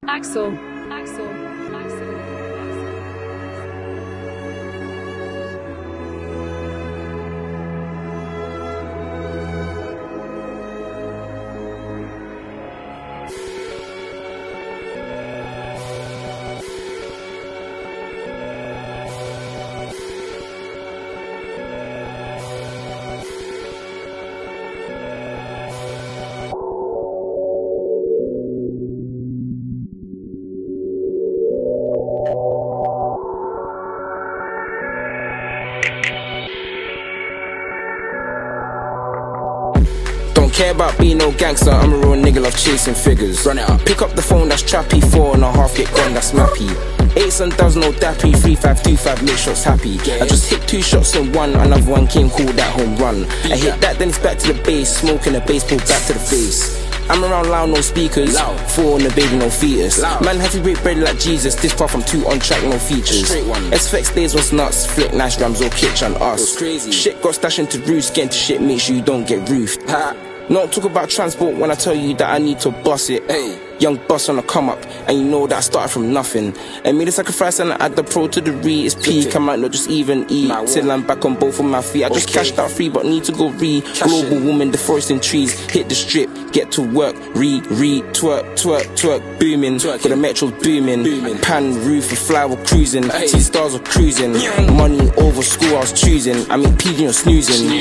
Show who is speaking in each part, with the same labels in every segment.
Speaker 1: Axel, Axel, Axel.
Speaker 2: Don't care about being no gangster, I'm a real nigga, love chasing figures. Run it up. Pick up the phone, that's trappy. 4.5, get gone, that's mappy. 8s and does no dappy. 3-5-2-5, make shots happy. I just hit 2 shots in one, another one came, called that home run. I hit that, then it's back to the base, smoking the baseball back to the face. I'm around loud, no speakers. 4 on the baby, no fetus. Man, have to break bread like Jesus. This part from 2 on track, no features. SFX days was nuts. Flick nice drums or kitch on us. Shit got stashed into roofs. Get into shit, make sure you don't get roofed. Don't talk about transport when I tell you that I need to bust it. Young boss on the come up, and you know that I started from nothing. And made a sacrifice and I add the pro to the re. It's peak, I might not just even eat till I'm back on both of my feet. I just cashed out free, but need to go re. Global woman, deforesting trees. Hit the strip, get to work. Twerk, twerk, twerk, booming. Got the metros booming. Pan roof, a flower cruising. T-stars are cruising. Money over school, I was choosing. I mean, peeling or snoozing.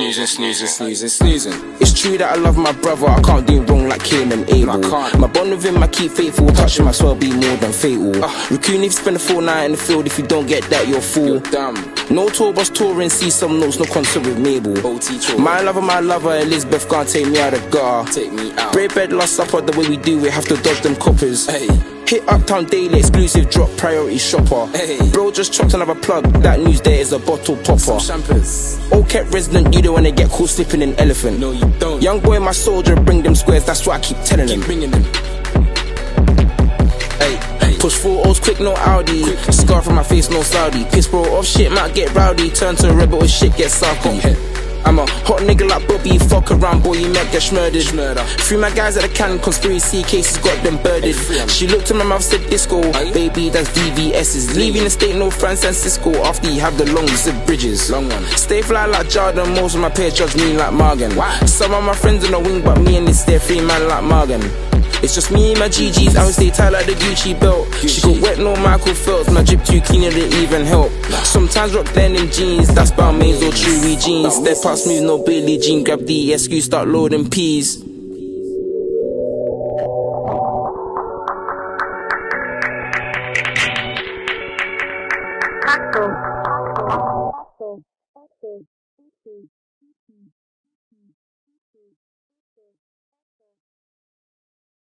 Speaker 2: It's true that I love my brother. I can't do wrong like Cain and Abel. My bond with him, I keep faithful. Touching my swell be more than fatal. Raccoon, if you spend a full night in the field, if you don't get that, you're a fool. No tour bus touring, see some notes, no concert with Mabel. My lover, Elizabeth can't take me out of gutter. Break bed, last supper, the way we do it, have to dodge them coppers. Hit Uptown Daily, exclusive drop, priority shopper. Bro just chopped another plug, that news there is a bottle popper. All kept resident, you don't wanna get caught slipping an elephant. No, you don't. Young boy, my soldier, bring them squares, that's what I keep telling them. Push 4 O's quick, no Audi. Scar from my face, no Saudi. Piss bro off shit, might get rowdy. Turn to a rebel if shit gets sulky. I'm a hot nigga like Bobby. Fuck around, boy, you might get schmurdered. Free my guys at the cannon, conspiracy cases got them birded. She looked at my mouth, said disco. Baby, that's VVS's. Leaving the state, no San Francisco. After you have the long list of bridges. Stay fly like Jordan, most of my peers judge me like Morgan. Some of my friends on the wing, but me and this there free man like Morgan. It's just me and my GGs, I would stay tight like the Gucci belt. She got wet, no Michael Phelps, my drip too clean, it didn't even help. Sometimes rock denim jeans, that's Balmain's or Chewy jeans. Step past me, no Billie Jean, grab the SQ, start loading peas.
Speaker 1: Axel.